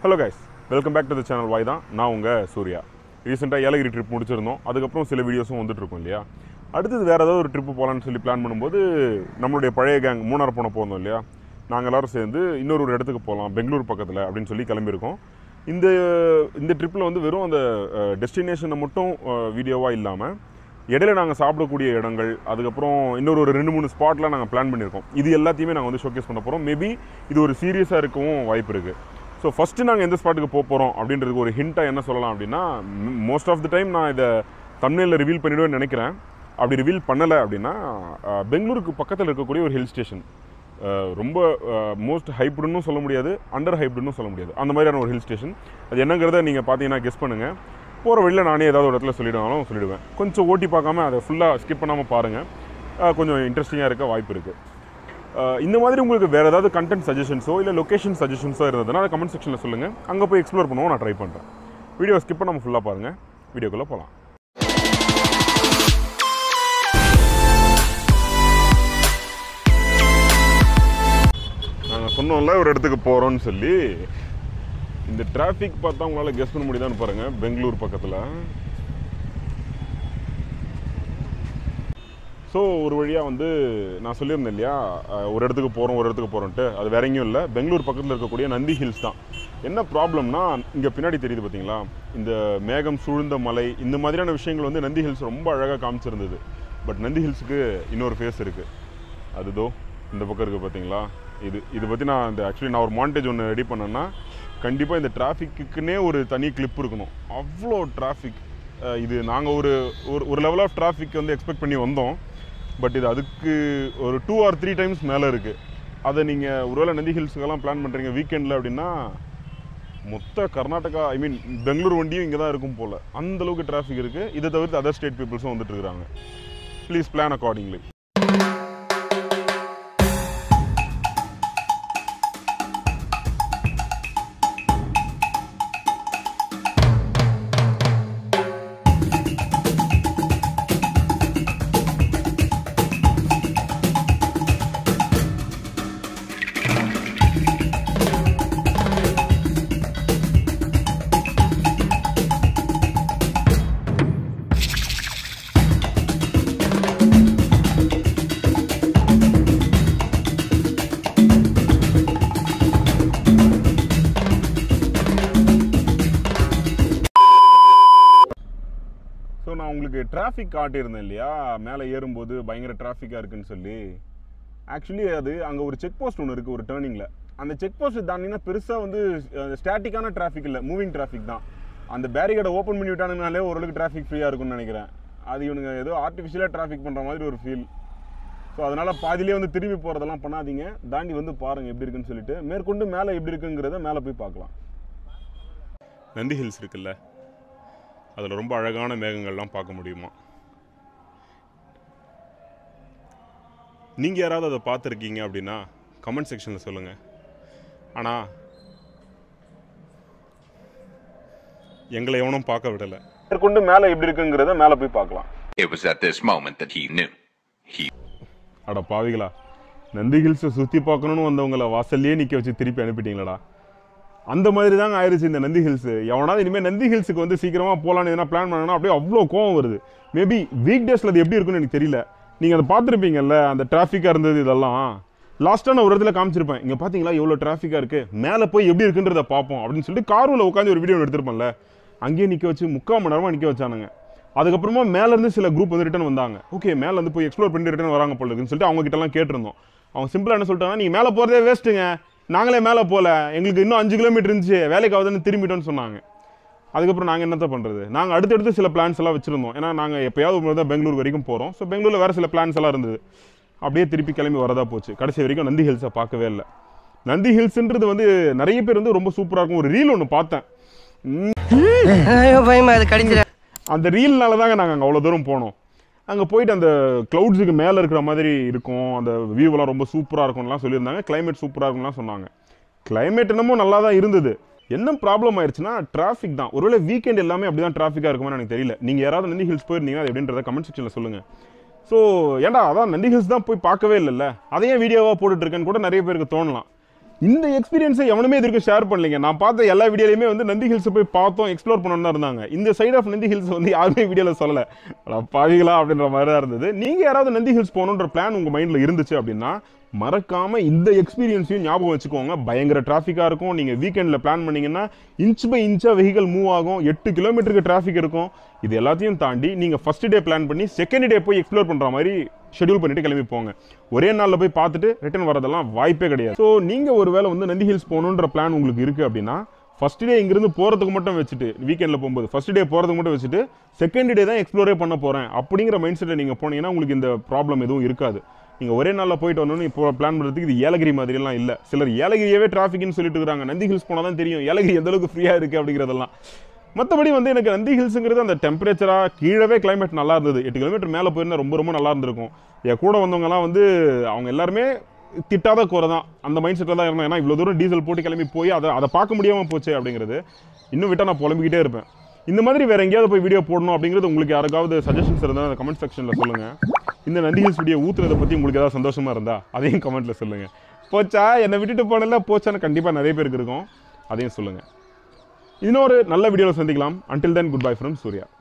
Hello guys, welcome back to the channel VAAIDHAAN. நான் உங்க சூர்யா. ரீசெண்டா ஏலகிரி ட்ரிப் முடிச்சிருந்தோம். அதுக்கு அப்புறம் சில வீடியோஸும் வந்துட்டு இருக்கும் இல்லையா? அடுத்து வேற ஏதாவது ஒரு ட்ரிப் போலாம்னு சொல்லி பிளான் பண்ணும்போது நம்மளுடைய பழைய கேங் மூணார் போனோம் இல்லையா? நாங்க எல்லாரும் சேர்ந்து இன்னொரு இடத்துக்கு போலாம் பெங்களூர் பக்கத்துல அப்படினு சொல்லி கிளம்பி இருக்கோம். இந்த ட்ரிப்ல வந்து வெறும் அந்த டெஸ்டினேஷனை மட்டும் வீடியோவா இல்லாம இடையில நாங்க சாப்பிடக்கூடிய இடங்கள் அதுக்கு அப்புறம் இன்னொரு 2-3 ஸ்பாட்ல நாங்க பிளான் பண்ணிருக்கோம். இது எல்லாத்தையுமே நாங்க வந்து ஷோகேஸ் பண்ண போறோம். மேபி இது ஒரு சீரியஸா இருக்கவும் வாய்ப்பு இருக்கு. ஸோ ஃபஸ்ட்டு நாங்கள் எந்த ஸ்பாட்டுக்கு போகிறோம் அப்படின்றதுக்கு ஒரு ஹிண்ட்டாக என்ன சொல்லலாம் அப்படின்னா, மோஸ்ட் ஆஃப் த டைம் நான் இதை தம்ப்நெயில்ல ரிவீல் பண்ணிவிடுவேன்னு நினைக்கிறேன். அப்படி ரிவீல் பண்ணலை அப்படின்னா, பெங்களூருக்கு பக்கத்தில் இருக்கக்கூடிய ஒரு ஹில் ஸ்டேஷன், ரொம்ப மோஸ்ட் ஹைப்டுன்னு சொல்ல முடியாது, அண்டர் ஹைப்டுன்னு சொல்ல முடியாது, அந்த மாதிரியான ஒரு ஹில் ஸ்டேஷன். அது என்னங்கிறத நீங்கள் பார்த்தீங்கன்னா கெஸ் பண்ணுங்கள். போகிற வழியில் நானே ஏதாவது ஒரு இடத்துல சொல்லிடுவேன். கொஞ்சம் ஓட்டி பார்க்காம அதை ஃபுல்லாக ஸ்கிப் பண்ணாமல் பாருங்கள், கொஞ்சம் இன்ட்ரெஸ்டிங்காக இருக்க வாய்ப்பு இருக்குது. இந்த மாதிரி உங்களுக்கு வேறு ஏதாவது கண்டென்ட் சஜஷன்ஸோ இல்லை லொக்கேஷன் சஜஷன்ஸோ இருந்ததுன்னா அதை கமெண்ட் செக்ஷனில் சொல்லுங்கள். அங்கே போய் எக்ஸ்ப்ளோர் பண்ணுவோம், நான் ட்ரை பண்ணுறேன். வீடியோ ஸ்கிப் பண்ணாமல் ஃபுல்லாக பாருங்கள். வீடியோக்குள்ளே போகலாம். நாங்கள் சொன்னோம்ல ஒரு இடத்துக்கு போகிறோன்னு சொல்லி, இந்த டிராஃபிக் பார்த்தா உங்களால் கெஸ் பண்ண முடியுதான்னு பாருங்கள். பெங்களூர் பக்கத்தில் ஸோ ஒரு வழியாக வந்து நான் சொல்லியிருந்தேன் இல்லையா, ஒரு இடத்துக்கு போகிறோன்ட்டு. அது வேற எங்கேயும் இல்லை, பெங்களூர் பக்கத்தில் இருக்கக்கூடிய நந்தி ஹில்ஸ் தான். என்ன ப்ராப்ளம்னா, இங்கே பின்னாடி தெரியுது பார்த்தீங்களா, இந்த மேகம் சூழ்ந்த மலை, இந்த மாதிரியான விஷயங்கள் வந்து நந்தி ஹில்ஸ் ரொம்ப அழகாக காமிச்சிருந்தது. பட் நந்தி ஹில்ஸுக்கு இன்னொரு ஃபேஸ் இருக்குது. அதுதோ இந்த பக்கம் இருக்குது பார்த்தீங்களா. இது பற்றி நான் ஆக்சுவலி ஒரு மாண்டேஜ் ஒன்று ரெடி பண்ணேன்னா, கண்டிப்பாக இந்த டிராஃபிக்குன்னே ஒரு தனி கிளிப் இருக்கணும். அவ்வளோ டிராஃபிக். இது நாங்கள் ஒரு லெவல் ஆஃப் டிராஃபிக் வந்து எக்ஸ்பெக்ட் பண்ணி வந்தோம். பட் இது அதுக்கு ஒரு 2 or 3 டைம்ஸ் மேலே இருக்குது. அதை நீங்கள் ஒருவேளை நந்தி ஹில்ஸுக்கெல்லாம் பிளான் பண்ணுறீங்க வீக்கெண்டில் அப்படின்னா, மொத்த கர்நாடகா பெங்களூர் வண்டியும் இங்கே தான் இருக்கும் போல், அந்தளவுக்கு டிராஃபிக் இருக்குது. இதை தவிர்த்து அதர் ஸ்டேட் பீப்புள்ஸும் வந்துட்டு இருக்கிறாங்க. Please plan accordingly. நான் உங்களுக்கு டிராஃபிக் காட்டியிருந்தேன் இல்லையா, மேலே ஏறும்போது பயங்கர டிராஃபிக்காக இருக்குன்னு சொல்லி. ஆக்சுவலி அது அங்கே ஒரு செக் போஸ்ட் ஒன்று இருக்குது ஒரு டேர்னிங்கில். அந்த செக் போஸ்ட் தாண்டினா பெருசாக வந்து ஸ்டாட்டிக்கான டிராஃபிக் இல்லை, மூவிங் டிராஃபிக் தான். அந்த பேரிகேடை ஓப்பன் பண்ணி விட்டானுங்கனாலே ஓரளவுக்கு டிராஃபிக் ஃப்ரீயாக இருக்கும்னு நினைக்கிறேன். அது இவனுங்க ஏதோ ஆர்டிஃபிஷியலாக டிராஃபிக் பண்ணுற மாதிரி ஒரு ஃபீல். ஸோ அதனால் பாதிலே வந்து திரும்பி போகிறதெல்லாம் பண்ணாதீங்க, தாண்டி வந்து பாருங்கள் எப்படி இருக்குன்னு சொல்லிட்டு. மேற்கொண்டு மேலே எப்படி இருக்குங்கிறத மேலே போய் பார்க்கலாம். நந்தி ஹில்ஸ் இருக்குல்ல, அதில் ரொம்ப அழகான மேகங்கள்லாம் பார்க்க முடியுமா. நீங்கள் யாராவது அதை பார்த்துருக்கீங்க அப்படின்னா கமெண்ட் செக்ஷனில் சொல்லுங்கள். ஆனால் எங்களை எவனும் பார்க்க விடலை. மேற்கொண்டு மேலே எப்படி இருக்குங்கிறத மேலே போய் பார்க்கலாம். அட பாவிகளா, நந்தி ஹில்ஸை சுற்றி பார்க்கணுன்னு வந்தவங்களை வாசல்லையே நிற்க வச்சு திருப்பி அனுப்பிட்டீங்களடா. அந்த மாதிரி தாங்க ஆயிடுச்சு இந்த நந்தி ஹில்ஸ். எவனாவது இனிமேல் நந்தி ஹில்ஸுக்கு வந்து சீக்கிரமாக போகலான்னு எதனா பிளான் பண்ணனா அப்படியே அவ்வளோ கோவம் வருது. மேபி வீக் டேஸில் அது எப்படி இருக்குன்னு எனக்கு தெரியல. நீங்கள் அதை பார்த்துருப்பீங்கல்ல, அந்த டிராஃபிக்காக இருந்தது இதெல்லாம். லாஸ்ட்டாக நான் ஒரு இடத்துல காமிச்சிருப்பேன், இங்கே பார்த்தீங்களா எவ்வளோ டிராஃபிக்காக இருக்குது, மேலே போய் எப்படி இருக்குன்றதை பார்ப்போம் அப்படின்னு சொல்லிட்டு காரில் உட்காந்து ஒரு வீடியோ எடுத்திருப்பேன்ல, அங்கேயே நிற்க வச்சு 3/4 மணி நேரமாக நிற்க வச்சானுங்க. அதுக்கப்புறமா மேலேருந்து சில குரூப் வந்து ரிட்டன் வந்தாங்க. ஓகே, மேலேருந்து போய் எக்ஸ்ப்ளோர் பண்ணி ரிட்டன் வராங்க போல இருக்குன்னு சொல்லிட்டு அவங்க கிட்டலாம் கேட்டிருந்தோம். அவங்க சிம்பிளாக என்ன சொல்லிட்டாங்கன்னா, நீங்கள் மேலே போகிறதே வேஸ்ட்டுங்க, நாங்களே மேலே போகல, எங்களுக்கு இன்னும் 5 கிலோமீட்டர் இருந்துச்சு, வேலைக்கு ஆகுதுன்னு திரும்பிட்டோன்னு சொன்னாங்க. அதுக்கப்புறம் நாங்கள் என்னத்த பண்ணுறது, நாங்கள் அடுத்தடுத்து சில பிளான்ஸ் எல்லாம் வச்சுருந்தோம். ஏன்னா நாங்கள் எப்போயாவது ஒரு தான் பெங்களூர் வரைக்கும் போகிறோம். ஸோ பெங்களூரில் வேறு சில பிளான்ஸ் எல்லாம் இருந்தது. அப்படியே திருப்பி கிளம்பி வரதா போச்சு. கடைசி வரைக்கும் நந்தி ஹில்ஸை பார்க்கவே இல்லை. நந்தி ஹில்ஸ்ன்றது வந்து நிறைய பேர் வந்து ரொம்ப சூப்பராக இருக்கும். ஒரு ரீல் ஒன்று பார்த்தேன், அந்த ரீல்னால தாங்க நாங்கள் அங்கே அவ்வளோ தூரம் போனோம். அங்கே போயிட்டு அந்த க்ளவுட்ஸுக்கு மேலே இருக்கிற மாதிரி இருக்கும், அந்த வியூவெல்லாம் ரொம்ப சூப்பராக இருக்கும்லாம் சொல்லியிருந்தாங்க. கிளைமேட் சூப்பராக இருக்கும்லாம் சொன்னாங்க. கிளைமேட் என்னமோ நல்லா தான் இருந்தது. என்ன ப்ராப்ளம் ஆயிடுச்சுன்னா டிராஃபிக் தான். ஒருவேளை வீக்கெண்ட் எல்லாமே அப்படி தான் டிராஃபிக்காக இருக்குமான்னு எனக்கு தெரியல. நீங்கள் யாராவது நந்தி ஹில்ஸ் போயிருந்தீங்கன்னா அது எப்படின்றத கமெண்ட் செக்ஷனில் சொல்லுங்கள். ஸோ ஏன்டா அதான் நந்தி ஹில்ஸ் தான் போய் பார்க்கவே இல்லைல்ல, அதையே வீடியோவாக போட்டுட்ருக்கேன்னு கூட நிறைய பேருக்கு தோணலாம். இந்த எக்ஸ்பீரியன்ஸை எவனுமே இதற்கு ஷேர் பண்ணலைங்க. நான் பார்த்த எல்லா வீடியோலையுமே வந்து நந்தி ஹில்ஸ் போய் பார்த்தோம், எக்ஸ்ப்ளோர் பண்ணணும் தான் இருந்தாங்க. இந்த சைட் ஆஃப் நந்தி ஹில்ஸ் வந்து யாருமே வீடியோவில் சொல்லலை. பாவிகளா அப்படின்ற மாதிரி தான் இருந்தது. நீங்கள் யாராவது நந்தி ஹில்ஸ் போகணுன்ற பிளான் உங்கள் மைண்டில் இருந்துச்சு அப்படின்னா மறக்காம இந்த எக்ஸ்பீரியன்ஸையும் ஞாபகம் வச்சுக்கோங்க. பயங்கர டிராஃபிக்காக இருக்கும். நீங்கள் வீக்கெண்டில் பிளான் பண்ணீங்கன்னா இன்ச் பை இன்ச்சாக வெஹிக்கல் மூவ் ஆகும். 8 கிலோமீட்டருக்கு டிராஃபிக் இருக்கும். இது எல்லாத்தையும் தாண்டி நீங்கள் ஃபர்ஸ்ட் டே பிளான் பண்ணி செகண்ட் டே போய் எக்ஸ்ப்ளோர் பண்ணுற மாதிரி ஷெடியூல் பண்ணிட்டு கிளம்பி போங்க. ஒரே நாளில் போய் பார்த்துட்டு ரிட்டர்ன் வரதெல்லாம் வாய்ப்பே கிடையாது. ஸோ நீங்கள் ஒரு வேளை வந்து நந்தி ஹில்ஸ் போகணுன்ற பிளான் உங்களுக்கு இருக்குது அப்படின்னா ஃபர்ஸ்ட் டே இங்கிருந்து போகிறதுக்கு மட்டும் வச்சுட்டு, வீக்கெண்டில் போகும்போது ஃபர்ஸ்ட் டே போகிறதுக்கு மட்டும் வச்சுட்டு செகண்ட் டே தான் எக்ஸ்ப்ளோரே பண்ண போகிறேன் அப்படிங்கிற மைண்ட் செட்டில் நீங்கள் போனீங்கன்னா உங்களுக்கு இந்த ப்ராப்ளம் எதுவும் இருக்காது. நீங்கள் ஒரே நாளில் போயிட்டு வரணும்னு இப்போ பிளான் பண்ணுறதுக்கு இது ஏலகிரி மாதிரிலாம் இல்லை. சிலர் ஏலகிரியவே டிராஃபிக்னு சொல்லிட்டு இருக்காங்க. நந்தி ஹில்ஸ் போனால் தான் தெரியும் ஏலகிரி எந்த அளவுக்கு ஃப்ரீயாக இருக்குது அப்படிங்கிறதெல்லாம். மற்றபடி வந்து எனக்கு நந்தி ஹில்ஸுங்கிறது அந்த டெம்பரேச்சராக கீழவே கிளைமேட் நல்லா இருந்தது. 8 கிலோமீட்டர் மேலே போயிருந்தால் ரொம்ப ரொம்ப நல்லா இருந்திருக்கும். என் கூட வந்தவங்கலாம் வந்து அவங்க எல்லாருமே திட்டாத குறை தான், அந்த மைண்ட் செட்டில் தான் இருந்தேன். ஏன்னா இவ்வளோ தூரம் டீசல் போட்டு கிளம்பி போய் அதை பார்க்க முடியாமல் போச்சு அப்படிங்கிறது. இன்னும் விட்டால் நான் புலம்பிக்கிட்டே இருப்பேன். இந்த மாதிரி வேறு எங்கேயாவது போய் வீடியோ போடணும் அப்படிங்கிறது உங்களுக்கு யாருக்காவது சஜஷன்ஸ் இருந்தால் அந்த கமெண்ட் செக்ஷனில் சொல்லுங்கள். இந்த நந்தி ஹில்ஸ் வீடியோ ஊற்றுறதை பற்றி உங்களுக்கு ஏதாவது சந்தோஷமாக இருந்தால் அதையும் கமெண்ட்டில் சொல்லுங்கள். போச்சா என்னை விட்டுட்டு போனல போச்சான்னு கண்டிப்பாக நிறைய பேருக்கு இருக்கும், அதையும் சொல்லுங்கள். இன்னொரு நல்ல வீடியோவில் சந்திக்கலாம். Until then, goodbye from Surya.